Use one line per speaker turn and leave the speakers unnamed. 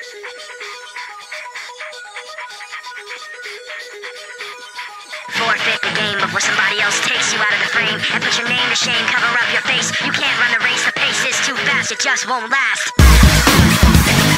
Forfeit the game before somebody else takes you out of the frame and put your name to shame, cover up your face. You can't run the race, the pace is too fast, it just won't last.